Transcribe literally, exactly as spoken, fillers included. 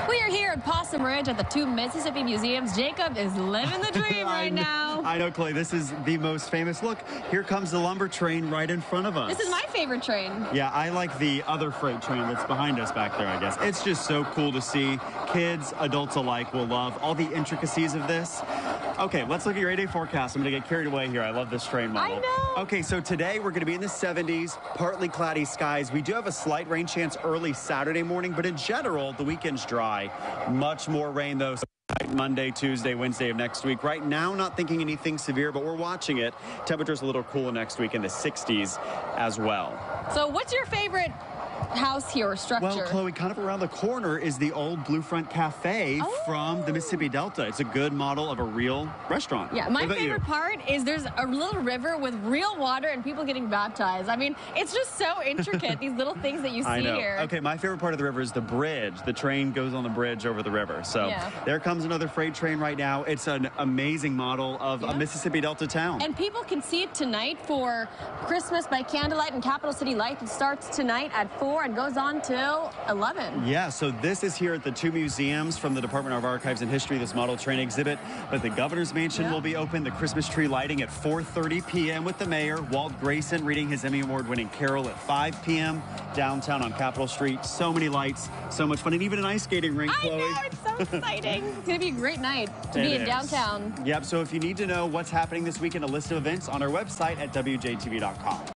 We are here at Possum Ridge at the two Mississippi Museums. Jacob is living the dream right now. I know, Clay. This is the most famous. Look, here comes the lumber train right in front of us. This is my favorite train. Yeah, I like the other freight train that's behind us back there, I guess. It's just so cool to see. Kids, adults alike will love all the intricacies of this. Okay, let's look at your eight-day forecast. I'm going to get carried away here. I love this train model. I know. Okay, so today we're going to be in the seventies, partly cloudy skies. We do have a slight rain chance early Saturday morning, but in general, the weekend's dry. Much more rain, though. Monday, Tuesday, Wednesday of next week. Right now, not thinking anything severe, but we're watching it. Temperatures a little cooler next week in the sixties as well. So what's your favorite house here or structure? Well, Chloe, kind of around the corner is the old Bluefront Cafe oh. from the Mississippi Delta. It's a good model of a real restaurant. Yeah, my favorite part is there's a little river with real water and people getting baptized. I mean, it's just so intricate, these little things that you see I know. here. Okay, my favorite part of the river is the bridge. The train goes on the bridge over the river. So yeah. there comes another freight train right now. It's an amazing model of yeah. a Mississippi Delta town. And people can see it tonight for Christmas by candlelight and Capital City Lights. It starts tonight at four and goes on till eleven. Yeah, so this is here at the two museums from the Department of Archives and History, this model train exhibit. But the Governor's Mansion yeah. will be open. The Christmas tree lighting at four thirty p m with the mayor, Walt Grayson, reading his Emmy Award-winning carol at five p m downtown on Capitol Street. So many lights, so much fun, and even an ice skating rink, I Chloe. know, it's so exciting. It's going to be a great night to it be in is. downtown. Yep, so if you need to know what's happening this weekend, a list of events on our website at W J T V dot com.